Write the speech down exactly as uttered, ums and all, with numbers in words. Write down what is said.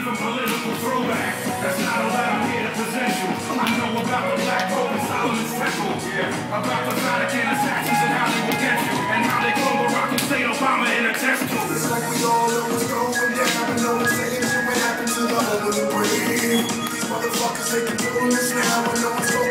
some political throwback. That's not all that I'm here to present you. I know about the Black Pope and Solomon's Temple. Yeah. About the Vatican assassins and how they will get you. And how they clone Barack Hussein Obama in a test tube. It's like we all know what's going down. And no one's saying shit what happened to the home of the brave. These motherfuckers, they controlling this now. I know what's going